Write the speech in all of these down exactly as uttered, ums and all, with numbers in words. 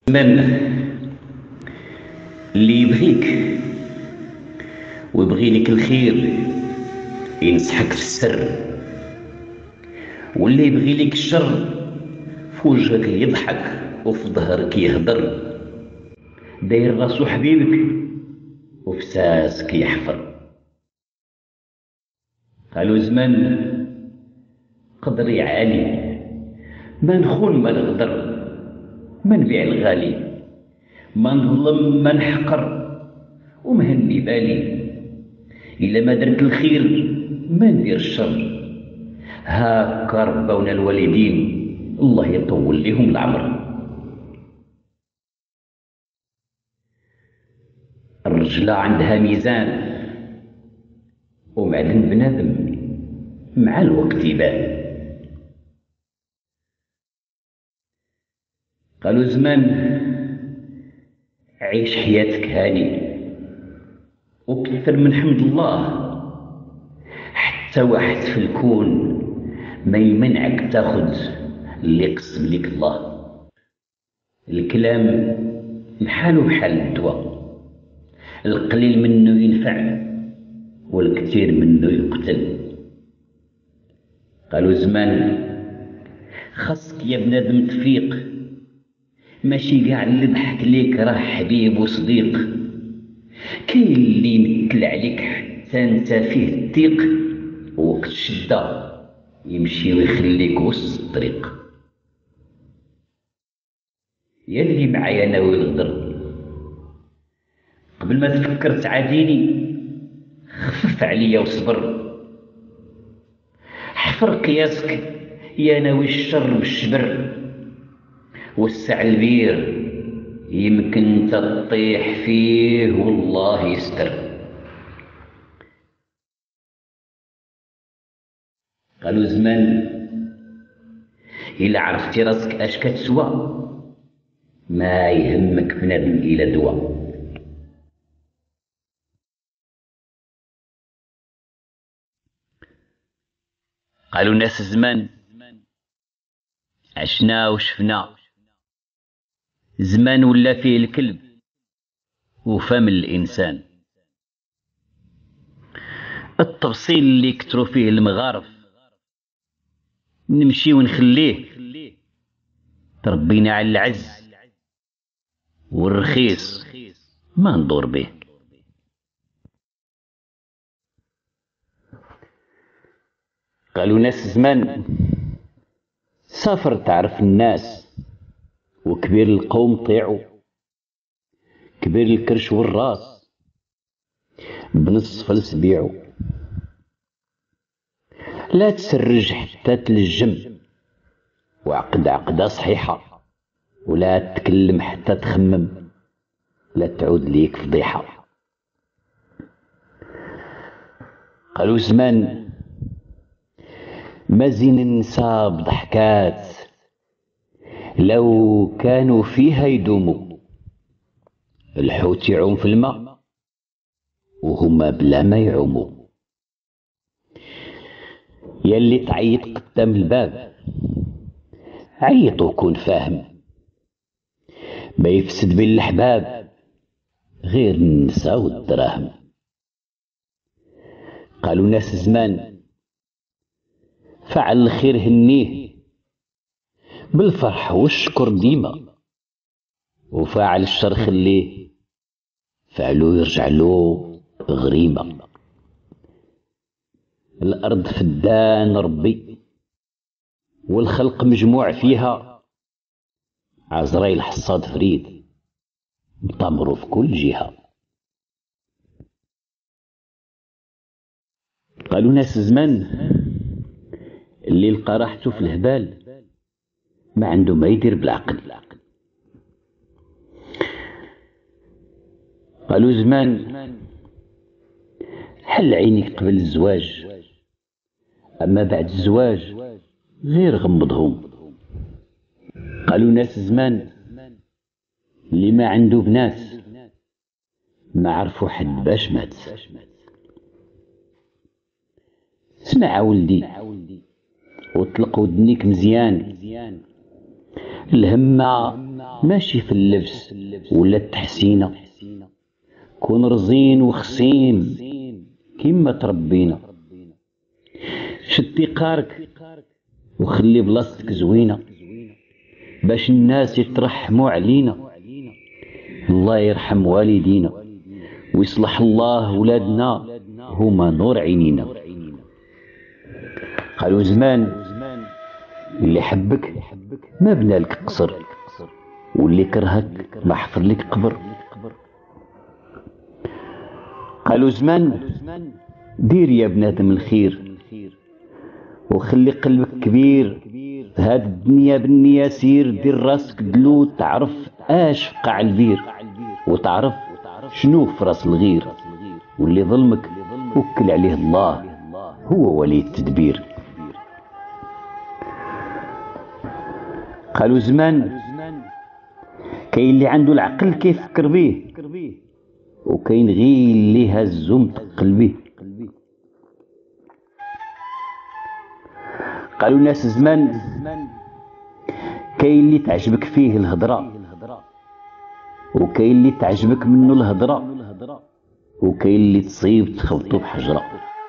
من اللي يبغيك ويبغي لك الخير ينصحك في السر، واللي يبغي لك الشر في وجهك يضحك وفي ظهرك يهدر. داير راسو حبيبك وفي ساسك يحفر. قالوا زمان قدري عالي، ما نخون ما نغدر، ما نبيع الغالي، ما نظلم ما نحقر، ومهني بالي إلا ما درت الخير ما ندير الشر. هاكا ربونا الوالدين الله يطول لهم العمر. الرجلة عندها ميزان ومعدن بنادم مع الوقت يبان. قالوا زمان عيش حياتك هاني وكثر من حمد الله، حتى واحد في الكون ما يمنعك تاخد اللي قسم لك الله. الكلام بحاله بحال الدواء، القليل منه ينفع والكثير منه يقتل. قالوا زمان خاصك يا بنادم تفيق، ماشي قاع اللي ضحك ليك راه حبيب وصديق. كاين اللي يمثل عليك حتى انت فيه تضيق، ووقت الشدة يمشي ويخليك وسط الطريق. يا اللي معايا ناوي الغدر، قبل ما تفكر تعاديني خفف عليا وصبر. حفر قياسك يا ناوي الشر بالشبر، وسع البير يمكن انت تطيح فيه والله يستر. قالوا زمان إلا عرفتي راسك اش كتسوى ما يهمك بنادم إلا دوا. قالوا ناس زمان عشنا وشفنا، زمان ولا فيه الكلب وفم الإنسان. التفصيل اللي كتروا فيه المغارف نمشي ونخليه، تربينا على العز والرخيص ما ندور به. قالوا ناس زمان سافر تعرف الناس، وكبير القوم طيعوا، كبير الكرش والراس بنص فلس بيعوا. لا تسرج حتى تلجم وعقد عقدة صحيحة، ولا تتكلم حتى تخمم لا تعود ليك فضيحة. قالوا زمان ما زين النساء بضحكات لو كانوا فيها يدوموا. الحوت يعوم في الماء وهما بلا ما يعوموا. ياللي تعيط قدام الباب عيط وكون فاهم، ما يفسد بين الأحباب غير النساء والدراهم. قالوا ناس زمان فعل الخير هنيه بالفرح والشكر ديما، وفاعل الشر خليه فعلو يرجع له غريمة. الأرض فدان ربي والخلق مجموع فيها، عزرائيل حصاد فريد طمروا في كل جهة. قالوا ناس زمان اللي لقى راحته في الهبال ما عنده ما يدير بالعقل. قالوا زمان حل عينيك قبل الزواج، أما بعد الزواج غير غمضهم. قالوا ناس زمان اللي ما عنده بنات ما عرفوا حد باش مات. اسمع ولدي وطلق ودنيك مزيان، الهمة ماشي في اللبس ولا التحسينة، كون رزين وخسين كيما تربينا. شدي قارك وخلي بلاصتك زوينة باش الناس يترحموا علينا. الله يرحم والدينا ويصلح الله ولادنا، هما نور عينينا. قالوا زمان اللي حبك ما بنالك قصر، واللي كرهك ما حفر لك قبر. قالوا زمان دير يا بنادم الخير وخلي قلبك كبير، هاد الدنيا بالنية سير، دير راسك دلو تعرف اش في قاع البير، وتعرف شنو في راس الغير، واللي ظلمك وكل عليه الله هو ولي التدبير. قالوا زمان كاين اللي عنده العقل كيفكر بيه، وكاين غير اللي هزو متقل بيه. قالوا ناس زمان كاين اللي تعجبك فيه الهضرة، وكاين اللي تعجبك منه الهضرة، وكاين اللي تصيب تخبطو بحجرة.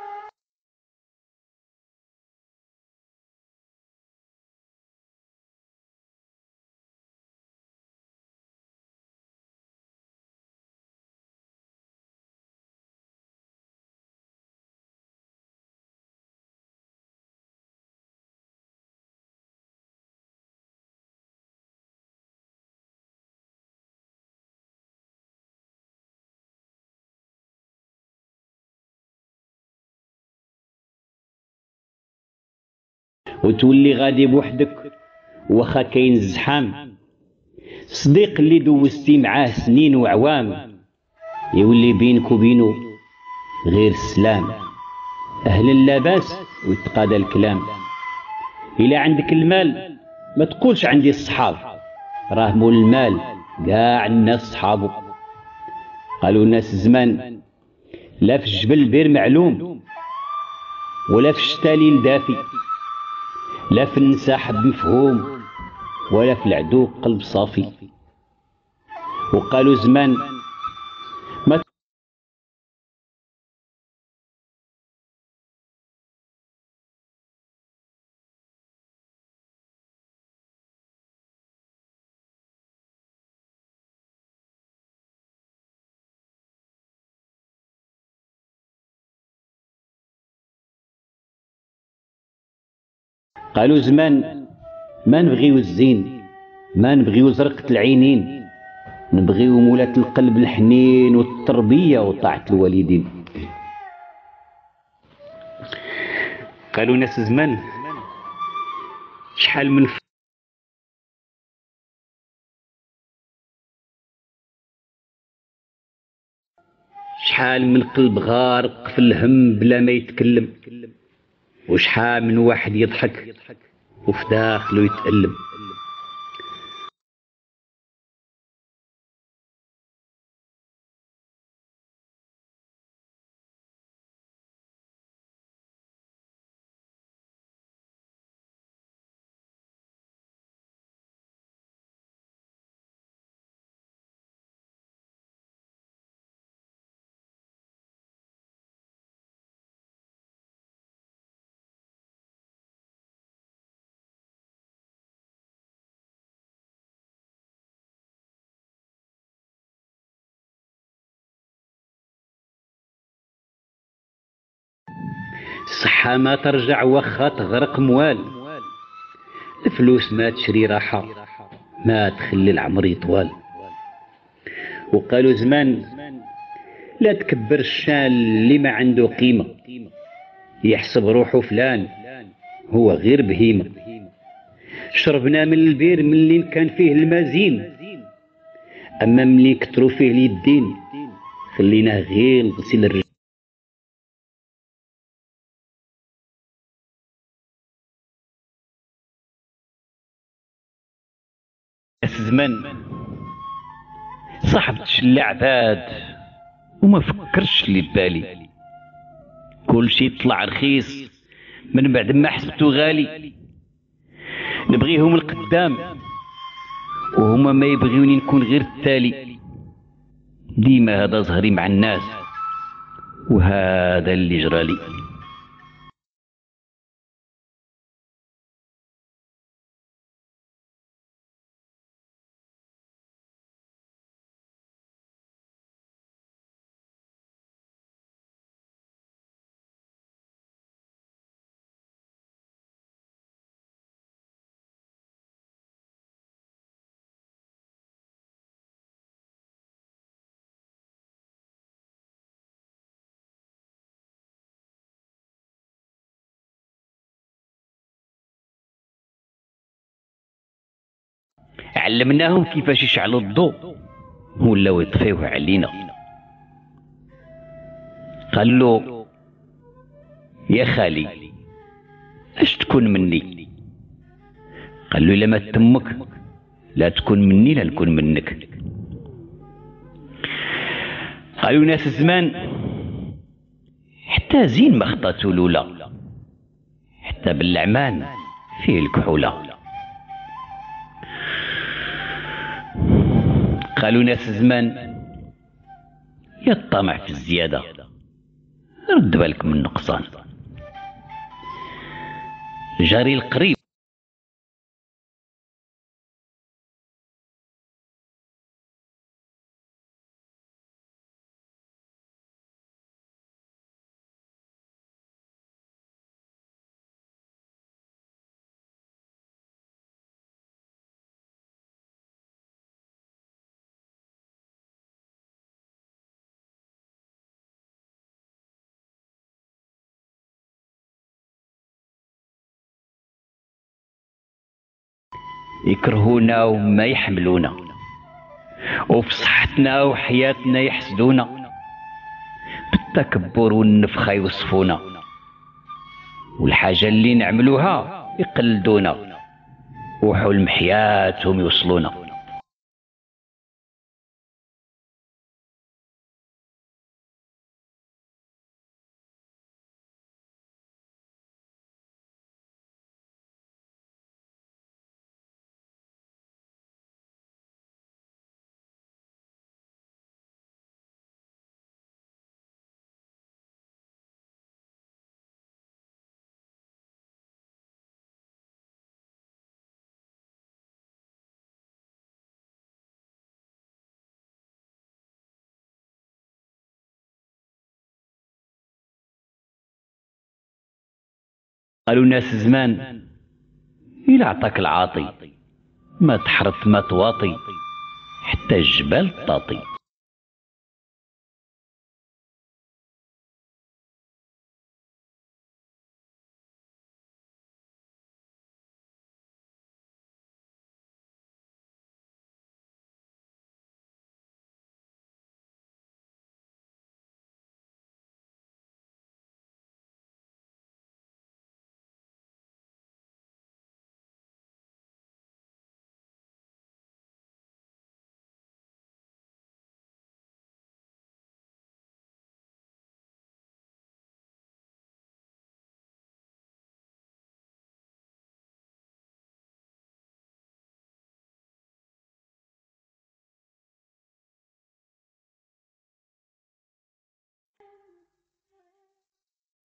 وتولي غادي بوحدك وخا كاين الزحام، صديق اللي دوزتي معاه سنين وعوام يولي بينك وبينو غير السلام. اهلا لاباس ويتقادى الكلام. الا عندك المال ما تقولش عندي الصحاب، راه مول المال كاع الناس صحابو. قالوا الناس زمان لا في الجبل بير معلوم، ولا في الشتاليل دافي، لا في النساء حب مفهوم، ولا في العدو قلب صافي. وقالوا زمان ما قالوا زمان ما نبغيو الزين، ما نبغيو زرقة العينين، نبغيو مولة القلب الحنين والتربية وطاعة الوالدين. قالوا ناس زمان شحال من ف... شحال من قلب غارق في الهم بلا ما يتكلم، وشحال من واحد يضحك وفي داخله يتألم. الصحة ما ترجع وخا تغرق موال، الفلوس ما تشري راحة ما تخلي العمر يطوال. وقالوا زمان لا تكبر الشان اللي ما عنده قيمة، يحسب روحه فلان هو غير بهيمة. شربنا من البير من اللي كان فيه المازين، أما ملي كتروا فيه اليدين خليناه غير غسيل الرجل. زمان صاحبت شلة عباد وما فكرش اللي ببالي، كل شي طلع رخيص من بعد ما حسبتو غالي. نبغيهم القدام وهما ما يبغيوني نكون غير التالي. ديما هذا زهري مع الناس، وهذا اللي جرالي. علمناهم كيفاش يشعلوا الضوء ولاو يطفيوه علينا. قال له: يا خالي، اش تكون مني؟ قال له: لما تمك لا تكون مني لا نكون منك. قالوا ناس الزمان: حتى زين ما خطاتو لولا، حتى باللعمان فيه الكحولة. قالوا ناس الزمان: يا الطمع في الزيادة، رد بالك من النقصان. جاري القريب يكرهونا وما يحملونا، وفي صحتنا وحياتنا يحسدونا، بالتكبر والنفخة يوصفونا، والحاجة اللي نعملوها يقلدونا، وحلم حياتهم يوصلونا. قالوا ناس زمان: إلا عطاك العاطي ما تحرط ما تواطي، حتى الجبال تطاطي.